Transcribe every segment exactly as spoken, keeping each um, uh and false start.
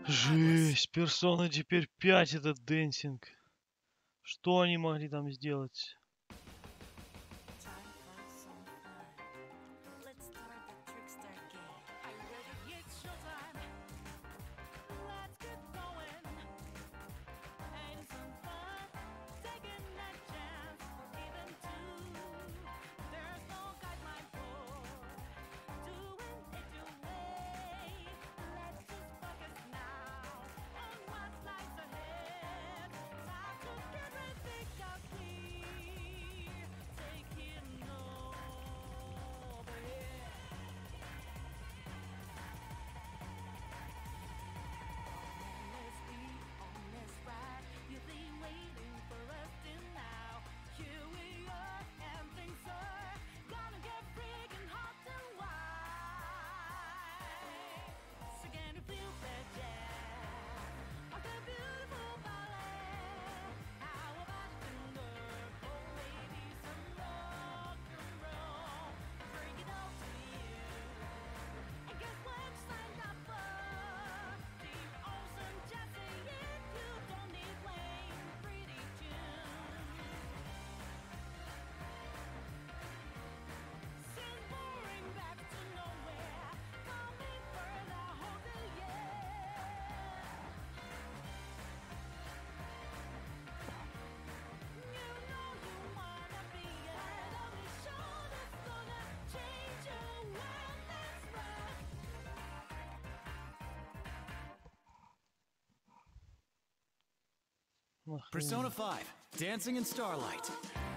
Жесть, персона теперь пять этот дэнсинг. Что они могли там сделать? Persona five, Dancing in Starlight.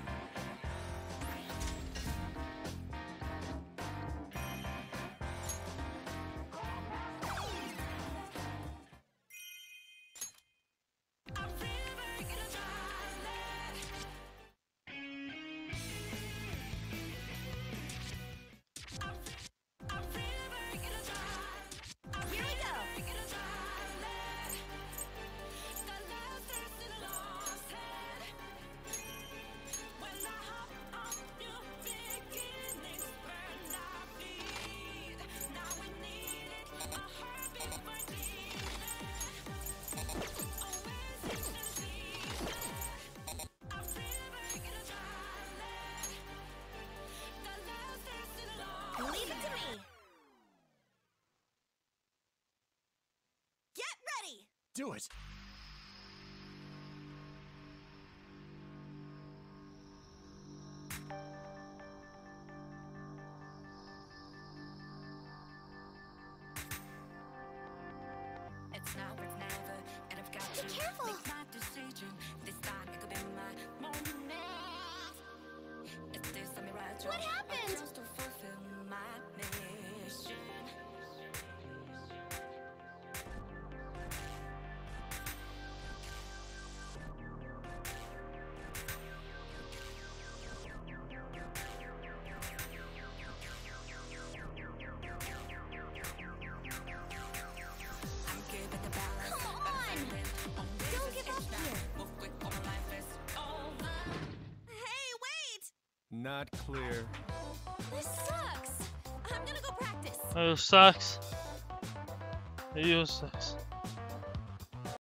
Leave it to me. Get ready. Do it. It's now or never, and I've got to be careful. Make my decision. This time it could be my moment. If this time right, what happened? Just to fulfill my mission. I'm good at the balance. Come on! Don't give up here. Move quick, all my life is over. Hey, wait! Not clear. This sucks. I'm gonna go practice. Oh, sucks. You sucks.